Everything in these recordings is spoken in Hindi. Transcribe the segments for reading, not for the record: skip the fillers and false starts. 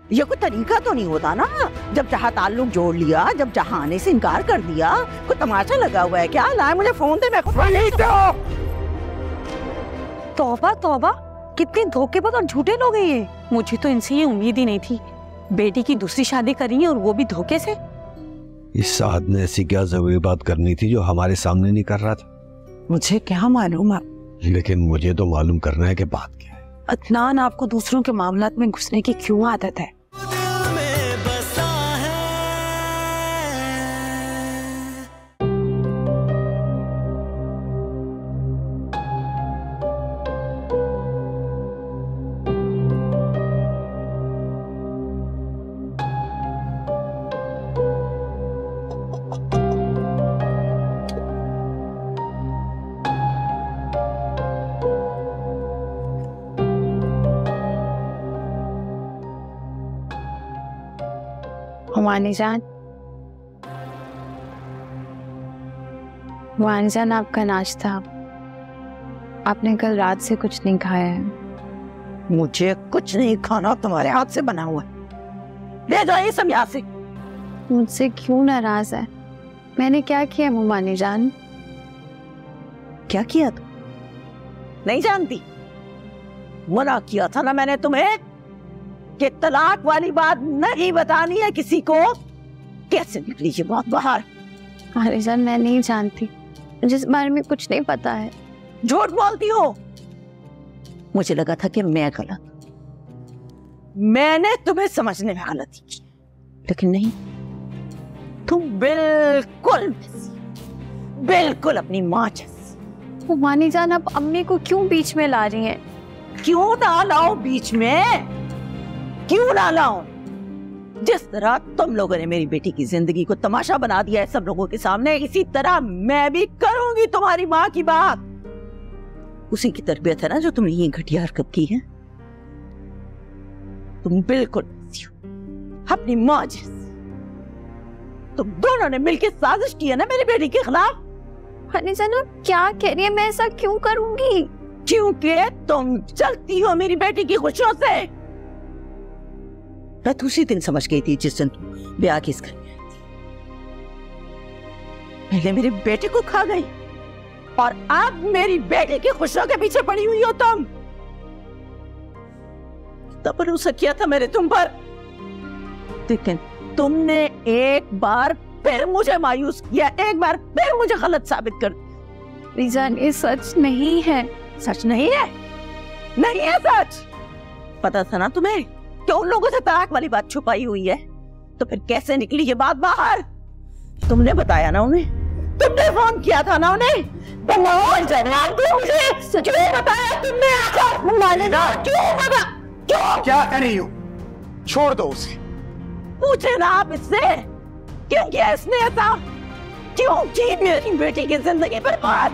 ये कोई तरीका तो नहीं होता ना, जब चाहा ताल्लुक जोड़ लिया, जब चाहा आने से इनकार कर दिया। कोई तमाशा लगा हुआ है क्या? लाए मुझे फोन दे, मैं तौबा तौबा, कितने धोखेबाज और झूठे लोग हैं ये। मुझे तो इनसे ये उम्मीद ही नहीं थी। बेटी की दूसरी शादी करी है और वो भी धोखे से। इस साहब ने ऐसी क्या जरूरी बात करनी थी जो हमारे सामने नहीं कर रहा था? मुझे क्या मालूम है, लेकिन मुझे तो मालूम करना है कि बात क्या है। अदनान, आपको दूसरों के मामलात में घुसने की क्यों आदत है? हुमानी जान, हुमानी जान, आपका नाश्ता आपने कल रात से कुछ नहीं खाया है। मुझे कुछ नहीं खाना, तुम्हारे हाथ से बना हुआ है। ले जाओ ये सब यहाँ से। मुझसे क्यों नाराज है? मैंने क्या किया हुमानी जान? क्या किया तुम? नहीं जानती? मना किया था ना मैंने तुम्हें कि तलाक वाली बात नहीं बतानी है किसी को। कैसे निकली ये बात बाहर? अरे जान, मैं नहीं जानती, मुझे इस बारे में कुछ नहीं पता है। झूठ बोलती हो। मुझे लगा था कि मैं गलत, मैंने तुम्हें समझने में गलती की, लेकिन नहीं, तुम बिल्कुल अपनी माँ जैसी। हुमानी जान, आप अम्मी को क्यों बीच में ला रही हैं? क्यों ना लाओ बीच में? क्यों ना लाऊं? जिस तरह तुम लोगों ने मेरी बेटी की जिंदगी को तमाशा बना दिया है सब लोगों के सामने, इसी तरह मैं भी करूंगी तुम्हारी माँ की बात। उसी की तरबियत है ना जो तुमने ये घटिया हरकत की है। तुम बिल्कुल अपनी माँ जैसी। तुम दोनों ने मिलकर साजिश की है ना मेरी बेटी के खिलाफ। हनी जान, आप क्या कह रही है? मैं ऐसा क्यों करूंगी? क्योंकि तुम चलती हो मेरी बेटी की खुशियों से। मैं तो उसी दिन समझ गई थी जिस दिन तुम ब्याह किस घर में आई थी। पहले मेरे बेटे को खा गई और अब मेरी बेटे की खुशियों के पीछे पड़ी हुई हो तुम। तब भरोसा किया था मैंने तुम पर, लेकिन तुमने एक बार फिर मुझे मायूस किया, एक बार फिर मुझे गलत साबित कर दिया। रिजान, ये सच नहीं है। सच नहीं है? नहीं है सच। पता था ना तुम्हें कि उन लोगों से तलाक वाली बात छुपाई हुई है, तो फिर कैसे निकली ये बात बाहर? तुमने बताया ना उन्हें, तुमने फोन किया था ना उन्हें। मुझे क्यों बताया तुमने? क्यों बता? क्यों? क्या कर रही हो? छोड़ दो उसे। पूछे ना आप इससे, क्यों किया इसने ऐसा? क्यों की मेरी बेटी की जिंदगी बर्बाद?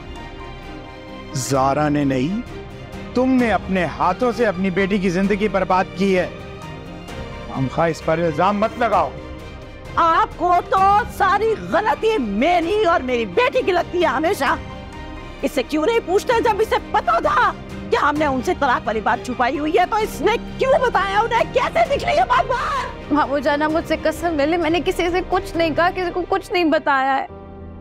ज़ारा ने नहीं, तुमने अपने हाथों से अपनी बेटी की जिंदगी बर्बाद की है। हमखा इस पर इल्जाम मत लगाओ। आपको तो सारी गलती मेरी और मेरी बेटी की लगती है हमेशा। इससे क्यों नहीं पूछते जब इसे पता था कि हमने उनसे तलाक वाली बात छुपाई हुई है? तो इसने क्यों बताया उन्हें? कैसे निकली ये बात बाहर? मामू जाना, मुझसे कसम मिले, मैंने किसी से कुछ नहीं कहा, किसी को कुछ नहीं बताया है।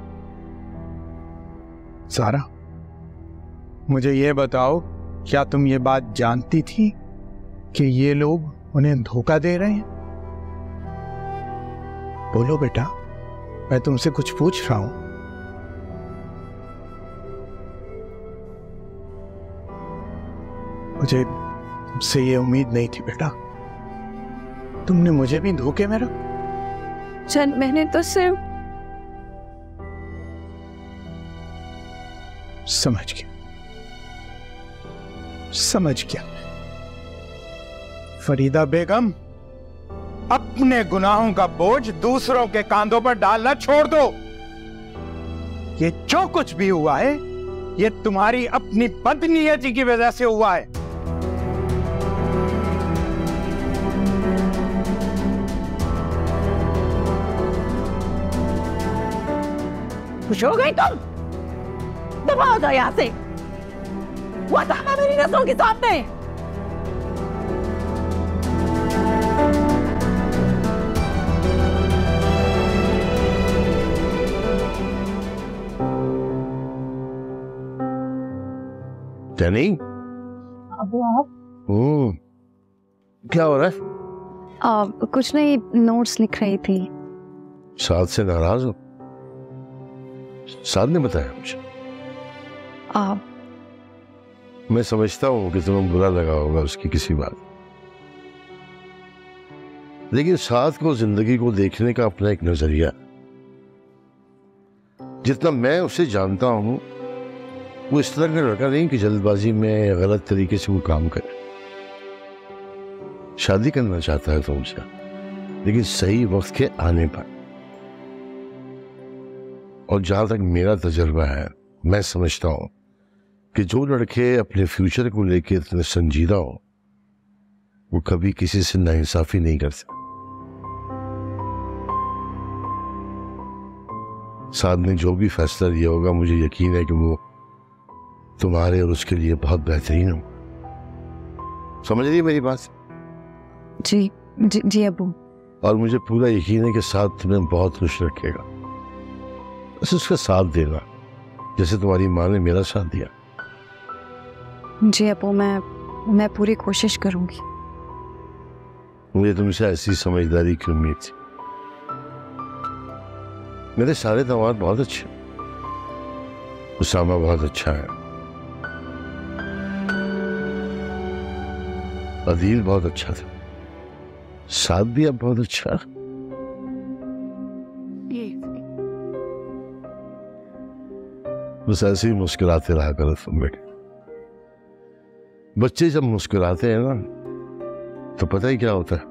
ज़ारा, मुझे ये बताओ, क्या तुम ये बात जानती थी कि ये लोग उन्हें धोखा दे रहे हैं? बोलो बेटा, मैं तुमसे कुछ पूछ रहा हूं। मुझे तुमसे ये उम्मीद नहीं थी बेटा। तुमने मुझे भी धोखे में रख। चंद, मैंने तो सिर्फ समझ गया। फरीदा बेगम, अपने गुनाहों का बोझ दूसरों के कांधों पर डालना छोड़ दो। ये जो कुछ भी हुआ है, ये तुम्हारी अपनी बदनीयती की वजह से हुआ है। खुश हो गई तुम? दबाओ दो यहाँ से, वो था मेरी नजरों के सामने। टैनी, अबू आप? क्या हो रहा है? कुछ नहीं, नोट्स लिख रही थी। साद से नाराज हो? साद ने बताया मुझे। मैं समझता हूँ कि तुम्हें बुरा लगा होगा उसकी किसी बात, लेकिन साद को जिंदगी को देखने का अपना एक नजरिया, जितना मैं उसे जानता हूं वो इस तरह का लड़का नहीं कि जल्दबाजी में या गलत तरीके से वो काम करे। शादी करना चाहता है तुमसे, लेकिन सही वक्त के आने पर। और जहां तक मेरा तजुर्बा है, मैं समझता हूं कि जो लड़के अपने फ्यूचर को लेकर इतने संजीदा हो, वो कभी किसी से नाइंसाफी नहीं करते। साद ने जो भी फैसला लिया होगा, मुझे यकीन है कि वो तुम्हारे और उसके लिए बहुत बेहतरीन हो। समझ रही है मेरी बात? जी जी जी अबू। और मुझे पूरा यकीन है कि साद तुम्हें बहुत खुश रखेगा। बस उसका साथ देना, जैसे तुम्हारी माँ ने मेरा साथ दिया। जी अबू, मैं पूरी कोशिश करूंगी। मुझे तुमसे ऐसी समझदारी की उम्मीद थी। मेरे सारे दामाद बहुत अच्छे, उसामा बहुत अच्छा है, अदील बहुत अच्छा था, साद भी अब बहुत अच्छा है। बस ऐसे ही मुस्कुराते रहा करो तुम बेटे। बच्चे जब मुस्कुराते हैं ना, तो पता ही क्या होता है,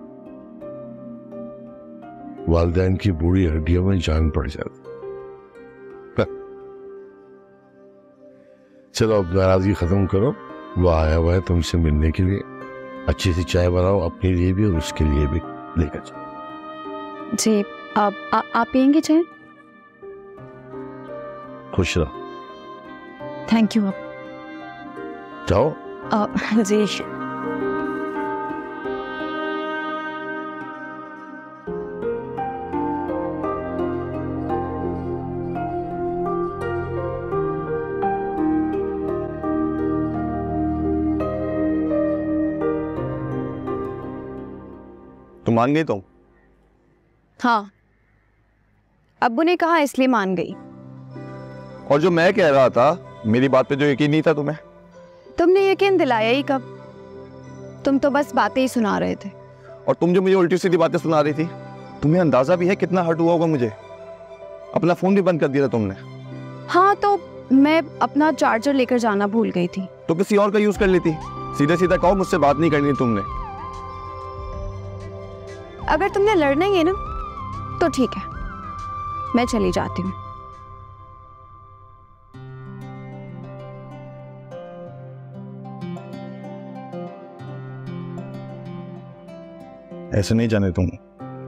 वालिदैन की बूढ़ी हड्डियों में जान पड़ जाती। चलो अब नाराजगी खत्म करो, वो आया हुआ है तुमसे मिलने के लिए। अच्छी सी चाय बनाओ अपने लिए भी और उसके लिए भी, लेकर जाओ। जी, आप पियेंगे चाय? खुश रहो। Thank you. आप जाओ। जी। तो मान गई तुम? हाँ, अब्बू ने कहा इसलिए मान गई। और जो मैं कह रहा था, मेरी बात पे जो यकीन नहीं था तुम्हें? तुमने यकीन दिलाया ही कब? तुम तो बस बातें ही सुना रहे थे। और तुम जो मुझे उल्टी सीधी बातें सुना रही थी, तुम्हें अंदाजा भी है कितना हर्ट हुआ होगा मुझे? अपना फोन भी बंद कर दिया तुमने। हाँ, तो मैं अपना चार्जर लेकर जाना भूल गई थी। तो किसी और का यूज कर लेती। सीधे सीधा कहो, मुझसे बात नहीं करनी तुमने। अगर तुमने लड़ना ही है ना, तो ठीक है, मैं चली जाती हूँ। ऐसे नहीं जाने तुम।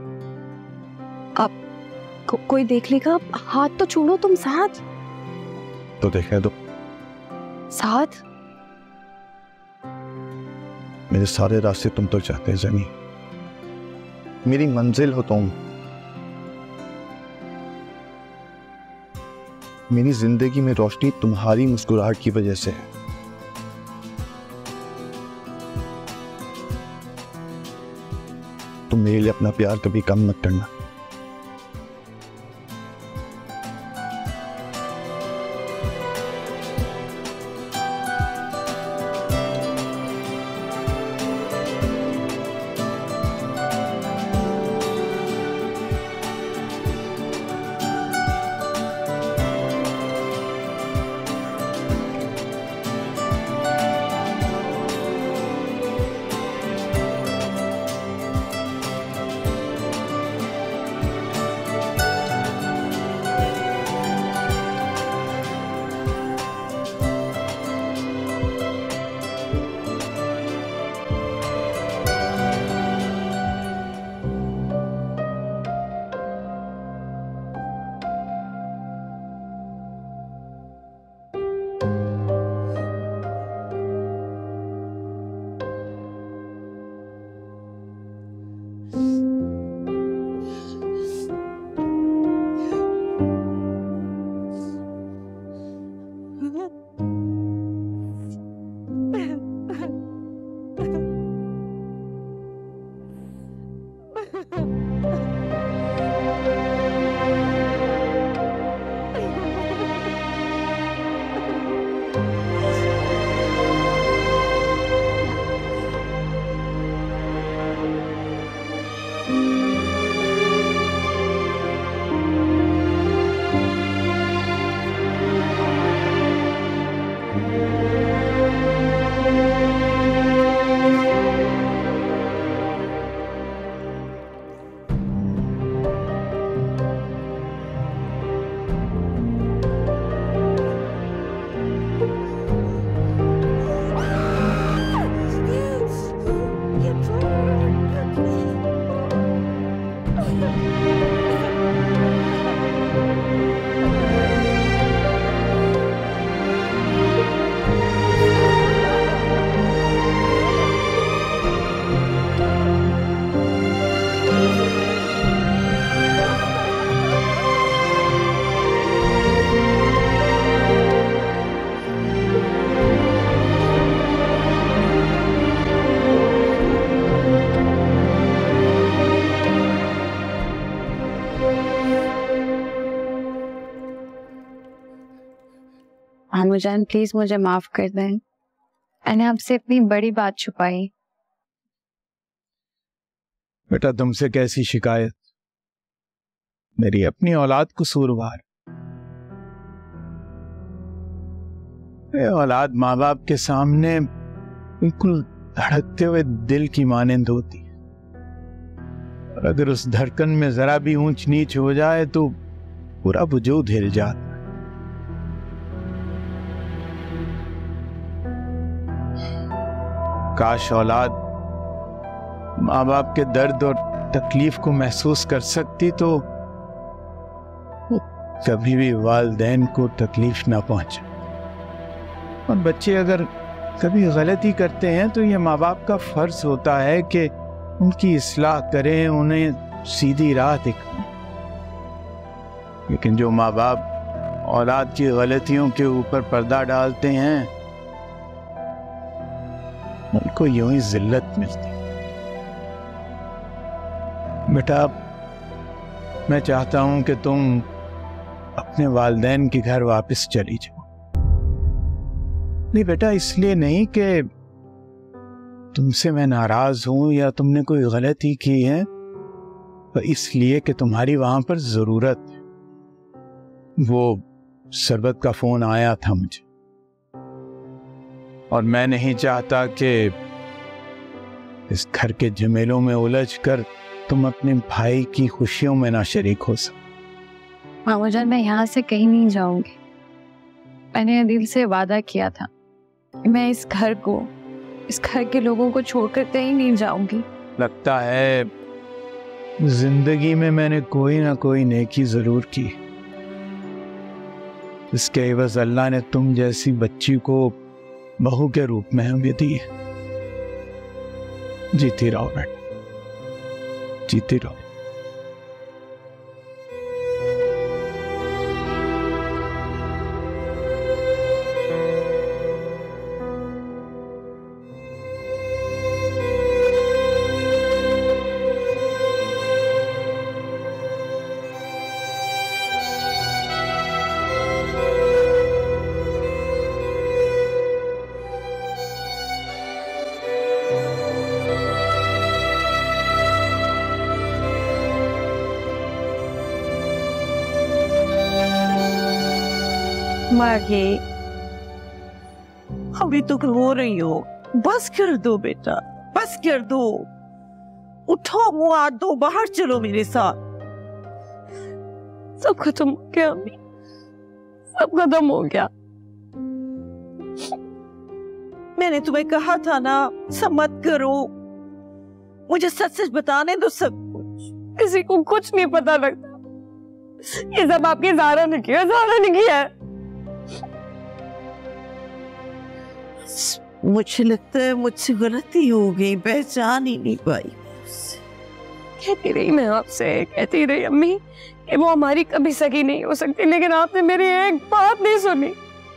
अब कोई देख लेगा। हाथ तो छोड़ो तुम। साथ तो देखे तो साथ मेरे सारे रास्ते तुम तक जाते हैं जनी। मेरी मंजिल हो तुम। मेरी जिंदगी में रोशनी तुम्हारी मुस्कुराहट की वजह से है। तुम मेरे लिए अपना प्यार कभी कम मत करना। आमूजान प्लीज मुझे माफ कर दें, मैंने आपसे अपनी बड़ी बात छुपाई। बेटा तुमसे कैसी शिकायत, मेरी अपनी औलाद कसूरवार। ये औलाद माँ बाप के सामने बिल्कुल धड़कते हुए दिल की मानंद होती है, और अगर उस धड़कन में जरा भी ऊंच नीच हो जाए तो पूरा वजूद हिल जाता है। काश औलाद माँ बाप के दर्द और तकलीफ को महसूस कर सकती तो कभी भी वालिदैन को तकलीफ ना पहुंचे। और बच्चे अगर कभी गलती करते हैं तो ये माँ बाप का फर्ज होता है कि उनकी इस्लाह करें, उन्हें सीधी राह दिखाएं। लेकिन जो माँ बाप औलाद की गलतियों के ऊपर पर्दा डालते हैं उनको यूं ही जिल्लत मिलती। बेटा मैं चाहता हूं कि तुम अपने वालिदैन के घर वापस चली जाओ। नहीं बेटा, इसलिए नहीं कि तुमसे मैं नाराज हूं या तुमने कोई गलती की है, पर इसलिए कि तुम्हारी वहां पर जरूरत है। वो सरबत का फोन आया था मुझे, और मैं नहीं चाहता कि इस घर के झमेलों में उलझकर तुम अपने भाई की खुशियों में ना शरीक हो सको। मामूजान मैं यहाँ से कहीं नहीं जाऊंगी। मैंने दिल से वादा किया था मैं इस घर को, इस घर के लोगों को छोड़कर कहीं नहीं जाऊंगी। लगता है जिंदगी में मैंने कोई ना कोई नेकी जरूर की, इसके एवज अल्लाह ने तुम जैसी बच्ची को बहू के रूप में हमें दी है। जीती रहो बेटा, जीती रहो। मागे अभी तो रो रही हो, बस कर दो बेटा, बस कर दो। उठो, मुंह हाथ दो, बाहर चलो मेरे साथ। सब खत्म हो गया अम्मी, सब खत्म हो गया। मैंने तुम्हें कहा था ना सब मत करो, मुझे सच सच बताने दो सब कुछ। किसी को कुछ नहीं पता लगता, ये सब आपकी ज़ारा ने किया, ज़ारा ने किया है। मुझे लगता है मुझसे गलती हो गई, पहचान ही नहीं पाई। कहती रही मैं आपसे, कहती रही अम्मी कि वो हमारी कभी सगी नहीं हो सकती, लेकिन आपने मेरी एक बात नहीं सुनी।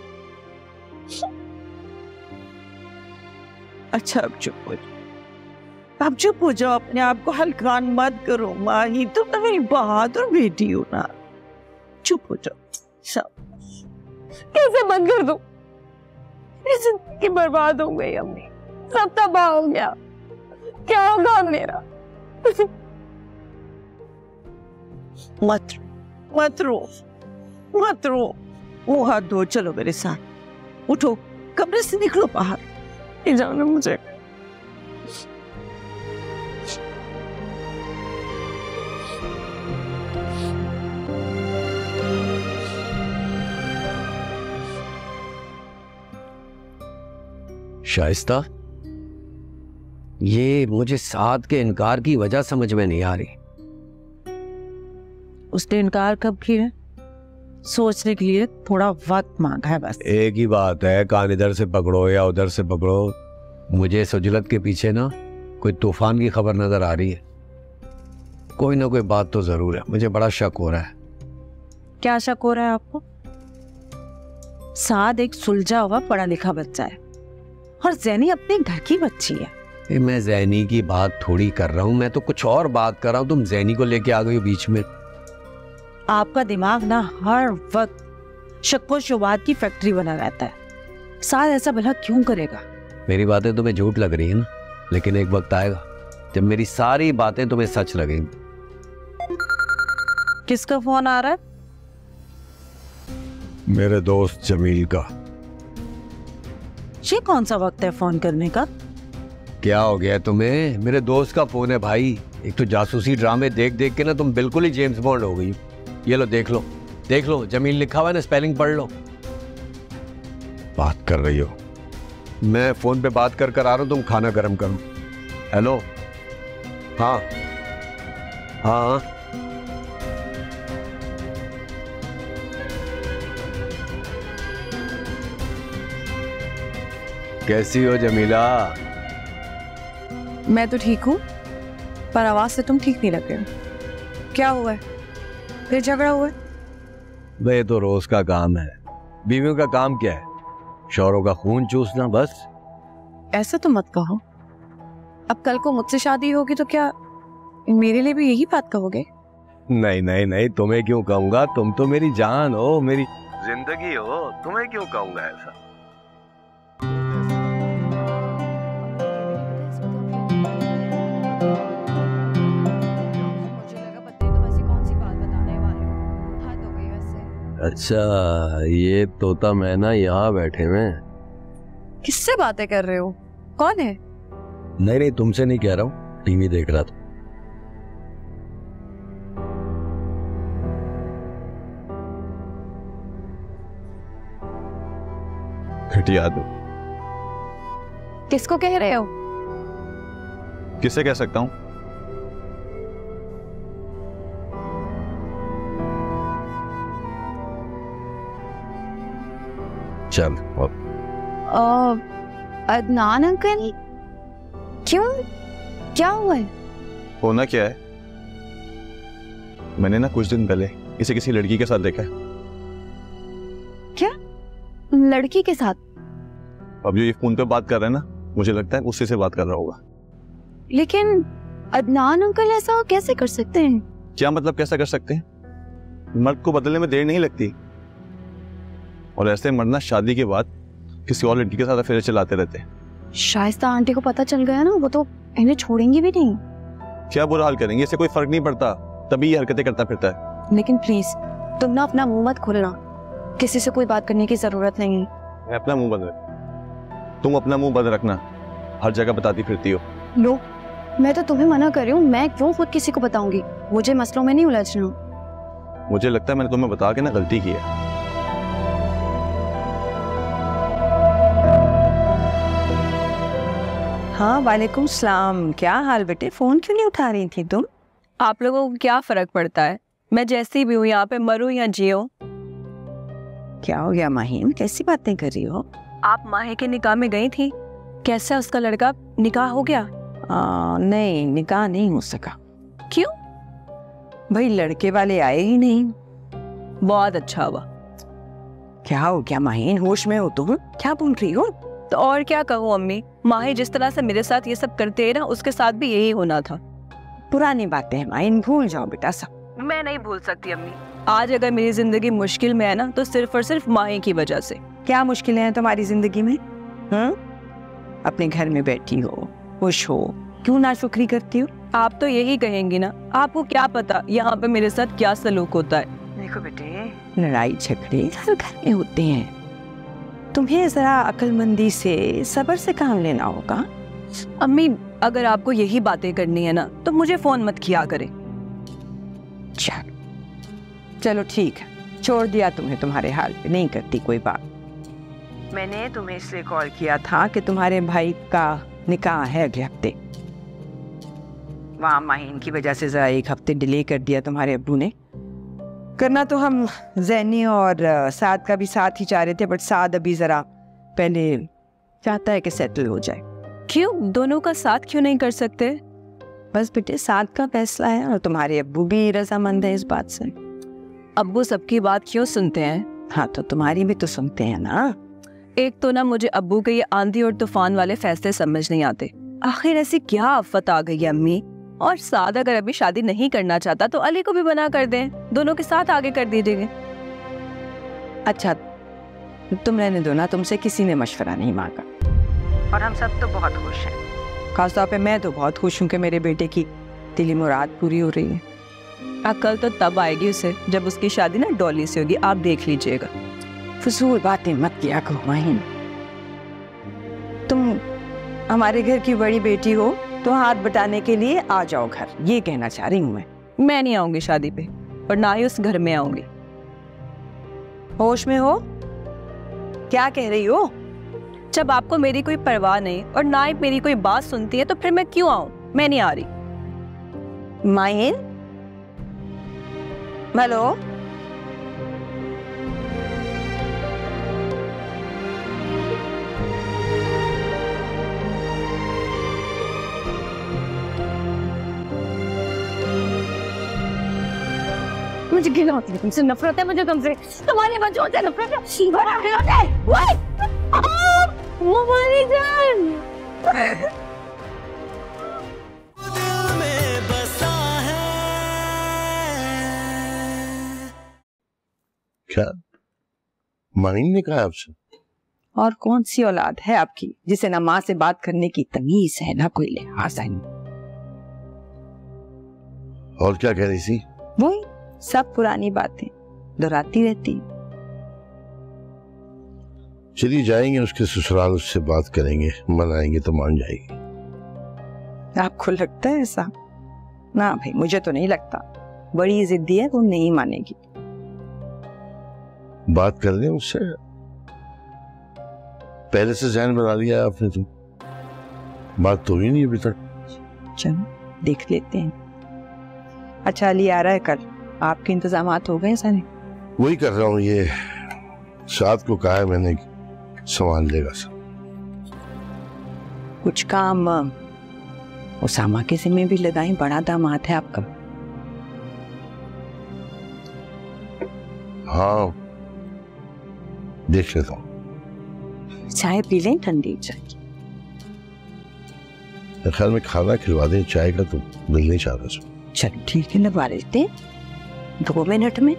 अच्छा अब चुप हो जाओ, अब चुप हो जाओ, अपने आप को हल्कान मत करो। माही तुम तो मेरी बहादुर बेटी हो ना, चुप हो जाओ। कैसे बंद कर दूं? जिंदगी बर्बाद हो गई अम्मी, सब तबाह हो गया, क्या होगा मेरा? मत रो, मत रो, मुंह हाथ धो, चलो मेरे साथ। उठो, कमरे से निकलो बाहर। ये जाना मुझे। शाइस्ता, ये मुझे साद के इनकार की वजह समझ में नहीं आ रही। उसने इनकार कब किया? सोचने के लिए थोड़ा वक्त मांगा है बस। एक ही बात है, कान इधर से पकड़ो या उधर से पकड़ो। मुझे सुजलत के पीछे ना कोई तूफान की खबर नजर आ रही है। कोई ना कोई बात तो जरूर है, मुझे बड़ा शक हो रहा है। क्या शक हो रहा है आपको? साद एक सुलझा हुआ पढ़ा लिखा बच्चा है और ज़ैनी अपने घर की बच्ची है। मैं ज़ैनी की बात थोड़ी कर रहा हूँ, मैं तो कुछ और बात कर रहा हूँ। तुम ज़ैनी को लेके आ गई हो बीच में। आपका दिमाग ना हर वक्त शक्को शुबात की फैक्ट्री बना रहता है। साथ ऐसा भला क्यों करेगा? मेरी बातें तुम्हें झूठ लग रही है ना, लेकिन एक वक्त आएगा जब मेरी सारी बातें तुम्हें सच लगेंगी। किसका फोन आ रहा है? मेरे दोस्त जमील का। ये कौन सा वक्त है फोन करने का? क्या हो गया तुम्हें? मेरे दोस्त का फोन है भाई। एक तो जासूसी ड्रामे देख देख के ना तुम बिल्कुल ही जेम्स बॉन्ड हो गई। ये लो देख लो, देख लो, जमील लिखा हुआ है ना, स्पेलिंग पढ़ लो। बात कर रही हो? मैं फोन पे बात कर आ रहा हूं, तुम खाना गर्म करो। हेलो, हाँ हाँ, कैसी हो जमीला? मैं तो ठीक हूँ, पर आवाज से तुम ठीक नहीं लग रहे हो। क्या हुआ है? फिर झगड़ा हुआ है? ये तो रोज का काम है। बीवियों का काम क्या है? शौहरों का खून चूसना बस। ऐसा तो मत कहो। अब कल को मुझसे शादी होगी तो क्या मेरे लिए भी यही बात कहोगे? नहीं नहीं नहीं, तुम्हें क्यों कहूंगा? तुम तो मेरी जान हो, मेरी जिंदगी हो, तुम्हें क्यों कहूंगा ऐसा? अच्छा, ये तोता मैना यहाँ बैठे हुए हैं। किससे बातें कर रहे हो? कौन है? नहीं नहीं, तुमसे नहीं कह रहा हूँ, टीवी देख रहा था। घटिया दो। किसको कह रहे हो? किससे कह सकता हूँ? चल अदनान अंकल, क्यों? क्या हुआ है? होना क्या है, मैंने ना कुछ दिन पहले इसे किसी लड़की के साथ देखा है। क्या? लड़की के साथ? अब जो ये फोन पे बात कर रहा है ना, मुझे लगता है उससे से बात कर रहा होगा। लेकिन अदनान अंकल ऐसा कैसे कर सकते हैं? क्या मतलब कैसा कर सकते हैं? मर्द को बदलने में देर नहीं लगती, और ऐसे मरना शादी के बाद किसी और लड़की के साथ अफेयर चलाते रहते हैं। शाइस्ता आंटी को पता चल गया ना, वो तो इन्हें छोड़ेंगी भी नहीं। क्या बुरा हाल करेंगे? इससे कोई फर्क नहीं पड़ता, तभी ये हरकतें करता फिरता है। लेकिन प्लीज तुम ना अपना मुंह मत खोलना, किसी से कोई बात करने की जरूरत नहीं है। मैं अपना मुंह बंद रख, तुम अपना मुंह बंद रखना, हर जगह बताती फिरती हो। लो, मैं तो तुम्हें मना कर रही हूँ, मैं क्यों खुद किसी को बताऊंगी? मुझे मसलों में नहीं उलझना। मुझे लगता है मैंने तुम्हें बता के ना गलती की है। हाँ, वालेकुम सलाम। क्या हाल बेटे? फोन क्यों नहीं उठा रही थी तुम? आप लोगों को क्या फर्क पड़ता है? मैं जैसी भी हूँ यहाँ पे, मरूं या जियो। क्या हो गया माहिम, कैसी बातें कर रही हो? आप माहे के निकाह में गई थी, कैसा उसका लड़का? निकाह हो गया? नहीं, निकाह नहीं हो सका। क्यों? भाई लड़के वाले आए ही नहीं। बहुत अच्छा हुआ। क्या हो गया माहिन, होश में हो तुम? क्या बोल रही हो? तो और क्या कहूँ अम्मी, माही जिस तरह से मेरे साथ ये सब करते हैं ना, उसके साथ भी यही होना था। पुरानी बातें हैं माहिन, भूल जाओ बेटा सब। मैं नहीं भूल सकती अम्मी। आज अगर मेरी जिंदगी मुश्किल में है ना, तो सिर्फ और सिर्फ माही की वजह से। क्या मुश्किलें हैं तुम्हारी जिंदगी में? अपने घर में बैठी हो, खुश हो, क्यों नाशुक्री करती हो? आप तो यही कहेंगी ना, आपको क्या पता यहाँ पे मेरे साथ क्या सलूक होता है। देखो बेटे, लड़ाई झगड़े हर घर में होते हैं, तुम्हें जरा अक्लमंदी से, सब्र से काम लेना होगा। अम्मी, अगर आपको यही बातें करनी है ना, तो मुझे फोन मत किया करे। चलो ठीक है, छोड़ दिया तुम्हें तुम्हारे हाल पे, नहीं करती कोई बात। मैंने तुम्हें इसलिए कॉल किया था कि तुम्हारे भाई का निकाह है अगले हफ्ते। वहाँ माहीन की वजह से जरा एक हफ्ते डिले कर दिया तुम्हारे अब्बू ने। करना तो हम जैनी और साद का भी साथ ही चाह रहे थे, बट साद अभी जरा पहले चाहता है कि सेटल हो जाए। क्यों? दोनों का साथ क्यों नहीं कर सकते? बस बेटे, साद का फैसला है और तुम्हारे अब्बू भी रजामंद है इस बात से। अब्बू सबकी बात क्यों सुनते हैं? हाँ, तो तुम्हारी भी तो सुनते हैं ना। एक तो ना मुझे अब्बू के ये आंधी और तूफान वाले फैसले समझ नहीं आते। आखिर ऐसी क्या आफत आ गई है अम्मी? और साद अगर अभी शादी नहीं करना चाहता तो अली को भी मना कर दें, दोनों के साथ आगे कर दीजिए। अच्छा तुम रहने दो ना, तुमसे किसी ने मशवरा नहीं मांगा और हम सब तो बहुत खुश हैं। खासतौर पे मैं तो बहुत खुश हूँ कि मेरे बेटे की दिली मुराद पूरी हो रही है। अकल तो तब आएगी उसे जब उसकी शादी ना डॉली से होगी, आप देख लीजिएगा। फजूल बातें मत किया करो माहिन, तुम हमारे घर की बड़ी बेटी हो तो हाथ बटाने के लिए आ जाओ घर, ये कहना चाह रही हूँ मैं नहीं आऊंगी शादी पे और ना ही उस घर में आऊंगी। होश में हो? क्या कह रही हो? जब आपको मेरी कोई परवाह नहीं और ना ही मेरी कोई बात सुनती है तो फिर मैं क्यों आऊं? मैं नहीं आ रही। माहिन, हेलो, मुझे घिना होती है तुमसे, नफरत है मुझे तुमसे, तुम्हारे बच्चों से नफरत है। बड़ा घिना है मोबाइल जान। क्या माहिन ने कहा आपसे? और कौन सी औलाद है आपकी जिसे ना माँ से बात करने की तमीज है ना कोई लिहाज है? और क्या कह रही थी? वही सब पुरानी बातें दोहराती रहती। चलिए जाएंगे उसके ससुराल, उससे बात करेंगे, मनाएंगे तो मान जाएगी। आपको लगता है ऐसा? ना भाई, मुझे तो नहीं लगता। बड़ी जिद्दी है, वो नहीं मानेगी। बात कर लें उससे, पहले से ज़हन बना लिया आपने तो, बात तो हुई नहीं अभी तक। चलो देख लेते हैं। अच्छा अली आ रहा है कल, आपके इंतजामात हो गए सारे? वही कर रहा हूँ, ये साथ को कहा है मैंने, संभाल लेगा सब। कुछ काम उसामा के जिम्मे भी लगाएं, बड़ा दामाद है आपका। हाँ देख लेता हूँ। चाय पी लें, ठंडी चाय। ख्याल में खाना खिलवा दें, चाय का तो दिल नहीं चाह रहा। चलो ठीक है, लगवा लेते हैं 2 मिनट में।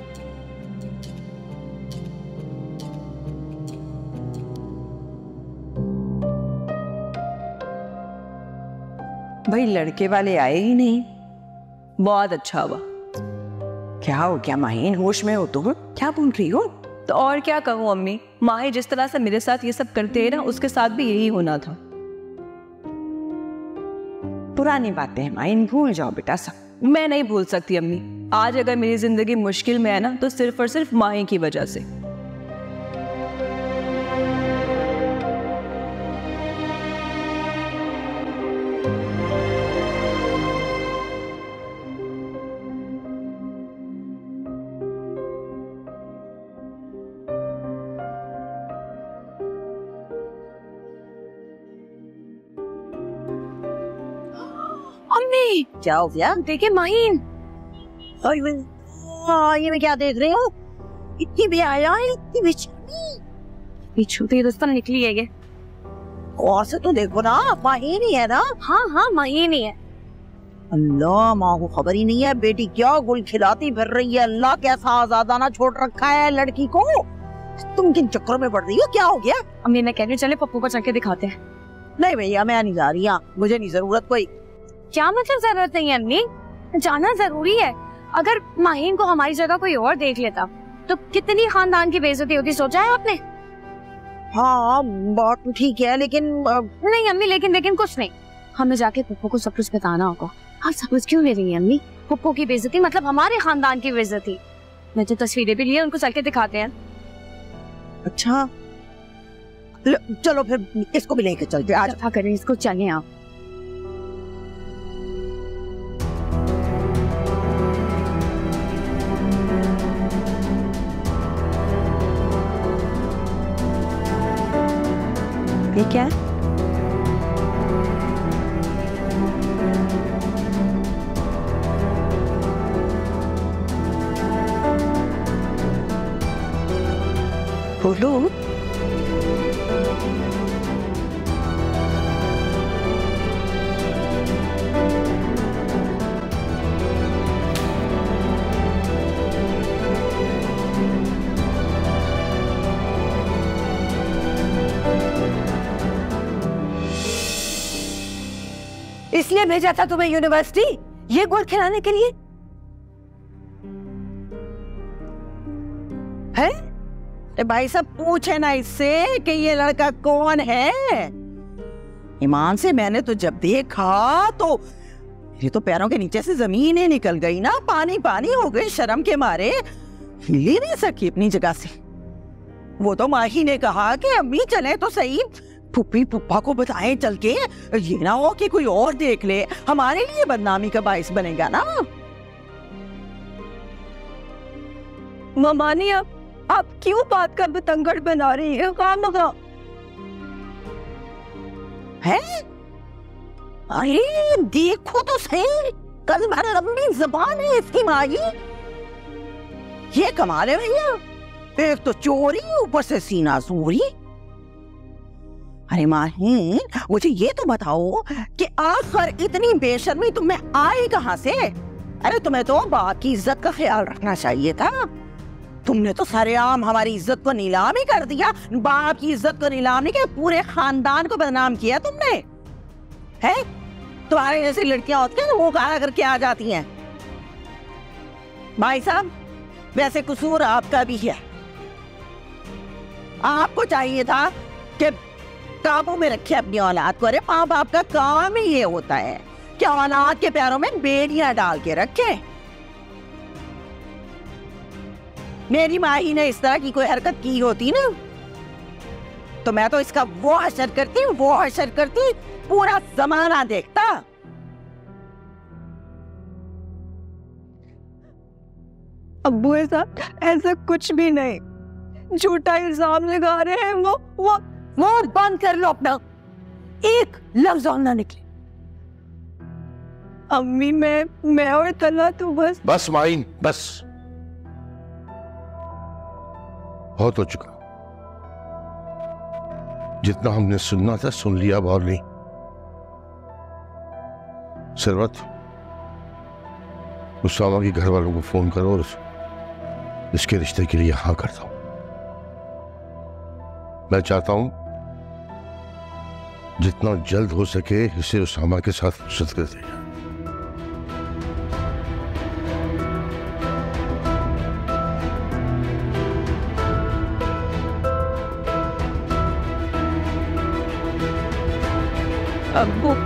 भाई लड़के वाले आए ही नहीं। बहुत अच्छा हुआ। क्या हो गया माहिन, होश में हो तुम? क्या बोल रही हो? तो और क्या कहूँ अम्मी, माही जिस तरह से मेरे साथ ये सब करते हैं ना, उसके साथ भी यही होना था। पुरानी बातें हैं माहिन, भूल जाओ बेटा सब। मैं नहीं भूल सकती अम्मी। आज अगर मेरी जिंदगी मुश्किल में है ना तो सिर्फ और सिर्फ माही की वजह से। अम्मी क्या हो गया? देखिए माहिन। ये मैं क्या देख रही हूँ? इतनी भी आया है, इतनी बिछुती दोस्तों निकली है ये। और से तो देखो ना, माहिन ही है ना? हाँ हाँ माहिन ही है। अल्लाह, माँ को खबर ही नहीं है बेटी क्या गुल खिलाती फिर रही है। अल्लाह कैसा आजादाना छोड़ रखा है लड़की को। तुम किन चक्करों में पड़ रही हो? क्या हो गया? अम्मी मैं कह रही हूँ चले पप्पू को चल के दिखाते हैं। नहीं भैया मैं नहीं जा रही, मुझे नहीं जरूरत कोई। क्या मतलब जरूरत नहीं है अम्मी, जाना जरूरी है। अगर माहिन को हमारी जगह कोई और देख लेता तो कितनी खानदान की बेइज्जती होती, सोचा है आपने? हाँ बात तो ठीक है, लेकिन नहीं अम्मी, लेकिन कुछ नहीं। हमें जाके पप्पू को सब कुछ बताना होगा। आप समझ क्यों ले रही हैं अम्मी? पप्पू की बेइज्जती मतलब हमारे खानदान की बेइज्जती। मैं तो तस्वीरें भी लिए, उनको चल के दिखाते हैं। अच्छा चलो फिर इसको भी लेके चलते हैं। आज करें इसको, चलें आप। ये क्या है? बोलो। इसलिए भेजा था तुम्हें यूनिवर्सिटी, ये गुड़ खिलाने के लिए है? भाई साहब पूछे ना इससे कि ये लड़का कौन है। ईमान से मैंने तो जब देखा तो ये तो पैरों के नीचे से जमीन ही निकल गई ना, पानी पानी हो गई, शर्म के मारे हिल ही नहीं सकी अपनी जगह से। वो तो माही ने कहा कि अम्मी चले तो सही, पुप्पी पुप्पा को बताएं चल के, ये ना हो कि कोई और देख ले, हमारे लिए बदनामी का बाइस बनेगा ना। मामानी आप क्यों बात का बतंगड़ बना रही है? काम लगा है? अरे देखो तो सही, कल भर लंबी जबान है इसकी माई। ये कमाल है भैया, एक तो चोरी ऊपर से सीना सूरी। अरे माही मुझे ये तो बताओ कि आखिर इतनी बेशर्मी तुम्हें आई कहां से? अरे तुम्हें तो बाप की इज्जत का ख्याल रखना चाहिए था। तुमने तो सरेआम हमारी इज्जत को नीलाम ही कर दिया। बाप की इज्जत को नीलाम नहीं किया, पूरे खानदान को बदनाम किया तुमने। है तुम्हारे जैसी लड़कियां होती हैं वो कहा करके आ जाती हैं। भाई साहब वैसे कसूर आपका भी है, आपको चाहिए था कि काबू में रखे अपनी औलाद को। अरे माँ बाप का काम ही ये होता है कि औलाद के पैरों में बेड़ियां डाल के रखे। मेरी माही ने इस तरह की कोई हरकत की होती ना तो मैं तो इसका वो हशर करती पूरा जमाना देखता। अब्बू साहब ऐसा कुछ भी नहीं, झूठा इल्जाम लगा रहे हैं। वो बंद कर लो अपना, एक लफ्ज और ना निकले। अम्मी मैं और तला तो बस माइन बस, बहुत हो चुका। जितना हमने सुनना था सुन लिया, अब और नहीं। सरवत उसामा के घर वालों को फोन करो और इसके रिश्ते के लिए हाँ करता हूं। मैं चाहता हूं जितना जल्द हो सके इसे उसामा के साथ फुर्सत कर देगा। अब्बू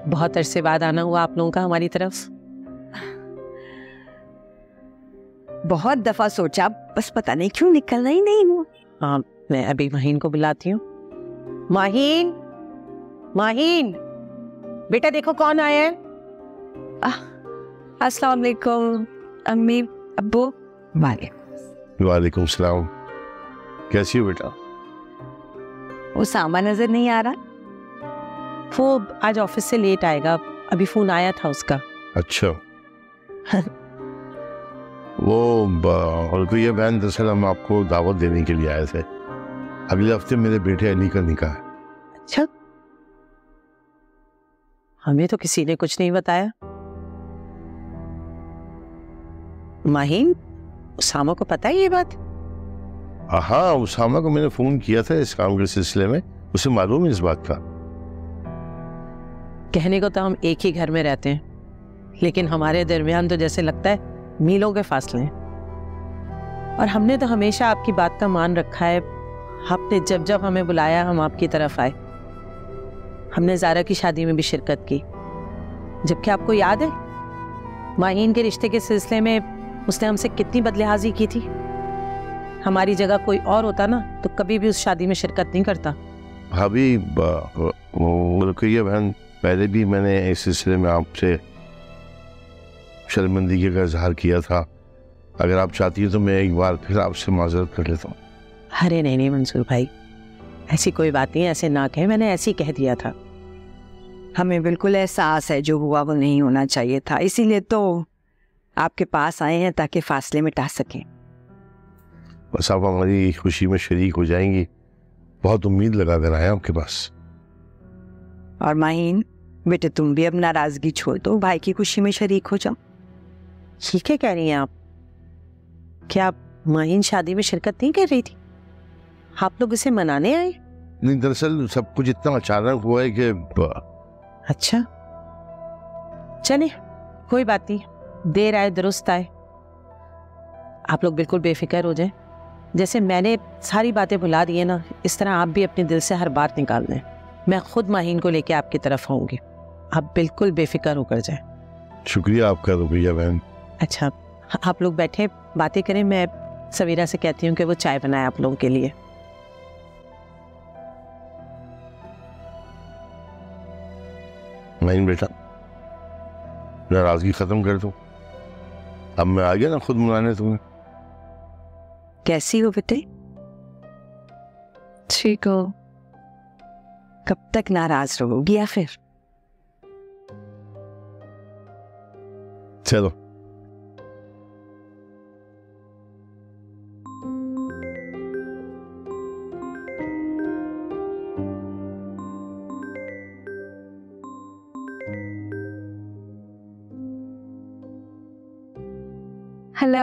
बहुत अरसे बाद आना हुआ आप लोगों का हमारी तरफ। बहुत दफा सोचा, बस पता नहीं क्यों निकलना ही नहीं हुआ। हाँ, मैं अभी माहीन को बुलाती हूँ। माहीन, माहीन, बेटा देखो कौन आया है। अस्सलाम वालेकुम अम्मी अब्बू। वालेकुम सलाम। कैसी हो बेटा? वो सामा नजर नहीं आ रहा? वो आज ऑफिस से लेट आएगा, अभी फोन आया था उसका। अच्छा। वो ये बहन, दरअसल हम आपको दावत देने के लिए आए थे। अगले हफ्ते मेरे बेटे अली का निकाह है। अच्छा, हमें तो किसी ने कुछ नहीं बताया। माहीन, उसामा को पता है ये बात? हाँ, उसामा को मैंने फोन किया था इस काम के सिलसिले में, उसे मालूम है इस बात का। कहने को तो हम एक ही घर में रहते हैं, लेकिन हमारे दरमियान तो जैसे लगता है मीलों के फासले हैं। और हमने तो हमेशा आपकी बात का मान रखा है। आपने जब जब हमें बुलाया हम आपकी तरफ आए। हमने ज़ारा की शादी में भी शिरकत की, जबकि आपको याद है माहीन के रिश्ते के सिलसिले में उसने हमसे कितनी बदलिहाजी की थी। हमारी जगह कोई और होता ना तो कभी भी उस शादी में शिरकत नहीं करता। भाभी, रुकैया बहन, पहले भी मैंने इस सिलसिले में आपसे शर्मिंदगी का इजहार किया था। अगर आप चाहती हैं तो मैं एक बार फिर आपसे माजरत कर लेता हूँ। अरे नहीं नहीं मंसूर भाई, ऐसी कोई बात नहीं, ऐसे ना कहे, मैंने ऐसे ही कह दिया था। हमें बिल्कुल एहसास है जो हुआ वो नहीं होना चाहिए था, इसीलिए तो आपके पास आए हैं ताकि फासले मिटा सकें। बस आप हमारी खुशी में शरीक हो जाएंगी, बहुत उम्मीद लगा कर आए आपके पास। और माहीन बेटे, तुम भी अब नाराजगी छोड़ दो, भाई की खुशी में शरीक हो जाओ। ठीक है, कह रही हैं आप? क्या माहीन शादी में शिरकत नहीं कर रही थी? आप लोग इसे मनाने आए? नहीं, दरअसल सब कुछ इतना अचानक हुआ है कि। अच्छा, चलिए कोई बात नहीं, देर आए दुरुस्त आए। आप लोग बिल्कुल बेफिक्र हो जाएं। जैसे मैंने सारी बातें भुला दी है ना, इस तरह आप भी अपने दिल से हर बात निकाल दें। मैं खुद माहीन को लेके आपकी तरफ आऊंगी, आप बिल्कुल बेफिक्र होकर जाएं। शुक्रिया आपका रुकैया बहन। अच्छा, आप लोग बैठे बातें करें, मैं सवीरा से कहती हूँ कि वो चाय बनाए आप लोगों के लिए। माहीन बेटा, नाराजगी खत्म कर दो, अब मैं आ गया ना खुद मनाने तुम्हें। कैसी हो बेटे? ठीक हो? कब तक नाराज रहोगी या फिर? चलो। हेलो,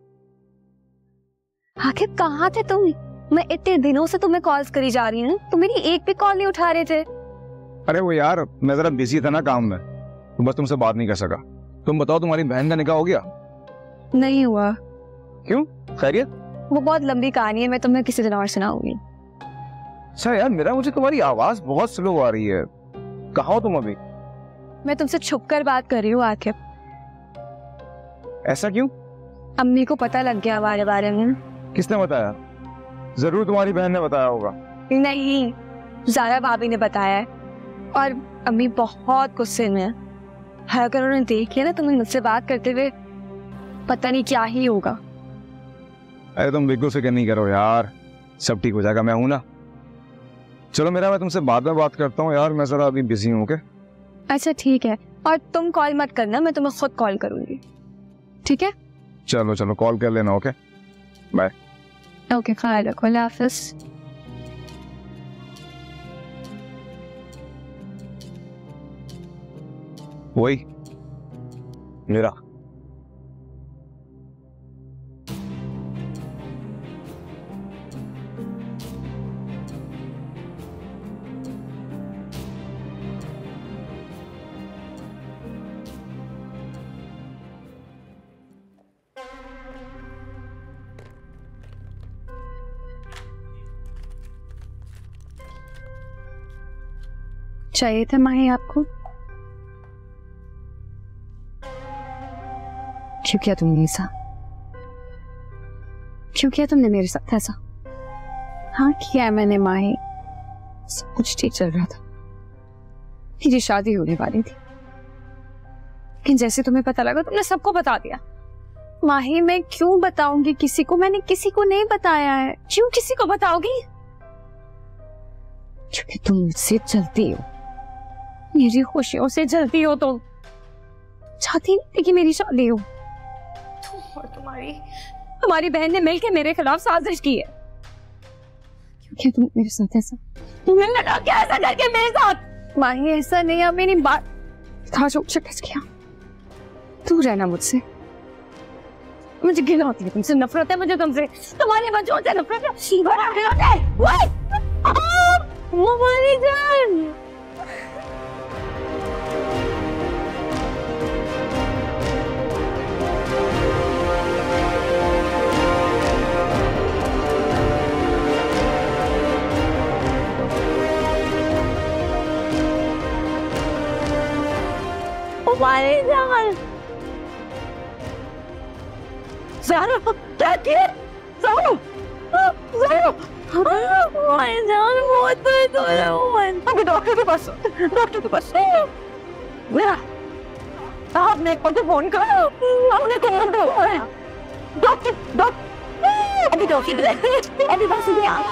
आखिर कहाँ थे तुम? मैं इतने दिनों से तुम्हें कॉल्स करी जा रही हूँ, तुम मेरी एक भी कॉल नहीं उठा रहे थे। अरे वो यार, मैं जरा बिजी था ना काम में, तो बस तुमसे बात नहीं कर सका। तुम बताओ, तुम्हारी बहन का निकाह हो गया? नहीं हुआ। क्यों, खैरियत? वो बहुत लंबी कहानी है, मैं तुम्हें किसी दिन और सुनाऊंगी। अच्छा यार, मुझे तुम्हारी आवाज बहुत स्लो आ रही है। कहाँ हो तुम अभी? मैं तुमसे छुप कर बात कर रही हूँ आखिर। ऐसा क्यों? अम्मी को पता लग गया हमारे बारे में। किसने बताया? जरूर तुम्हारी बहन ने बताया होगा। नहीं, ज़ारा भाभी ने बताया है, और अम्मी बहुत गुस्से में है। अगर उन्होंने देख लिया ना तुम्हें मुझसे बात करते हुए, पता नहीं क्या ही होगा। अरे तुम बिल्कुल फिक्र नहीं करो यार, सब ठीक हो जाएगा, मैं हूं ना। चलो मैं तुमसे बाद में बात करता हूँ यार, मैं जरा अभी बिजी हूँ। ओके? अच्छा ठीक है, और तुम कॉल मत करना, मैं तुम्हें खुद कॉल करूंगी, ठीक है? चलो कॉल कर लेना। Okay, bye. ओके, ख्याल रखो, अल्लाह हाफिज। वही मेरा चाहिए थे माही आपको? क्यों किया तुमने ऐसा? क्यों किया तुमने मेरे साथ ऐसा? हाँ किया है मैंने माही, सब कुछ ठीक चल रहा था, मेरी शादी होने वाली थी, लेकिन जैसे तुम्हें पता लगा तुमने सबको बता दिया। माही मैं क्यों बताऊंगी किसी को? मैंने किसी को नहीं बताया है। क्यों किसी को बताओगी? क्योंकि तुम मुझसे जलती हो, मेरी खुशियों से जलती हो। तुम चाहती नहीं थी कि मेरी शादी हो। तुम और तुम्हारी बहन ने मिलकर मेरे खिलाफ साजिश की है। क्यों किया तुमने मेरे साथ ऐसा? तुमने लगा क्या ऐसा करके मेरे साथ? माही ऐसा नहीं, अब मेरी बात था जो टच गया। दूर रहना मुझसे, मुझे घिन होती है तुमसे, नफरत है मुझे तुमसे, तुम्हारे बच्चों से नफरत है। मोबाइल जान अभी डॉक्टर के पास आपने फोन करो, आपने कॉल दो डॉक्टर अभी डॉक्टर अभी बस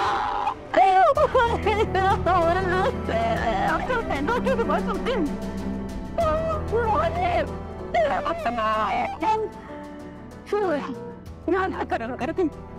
डॉक्टर के पास होते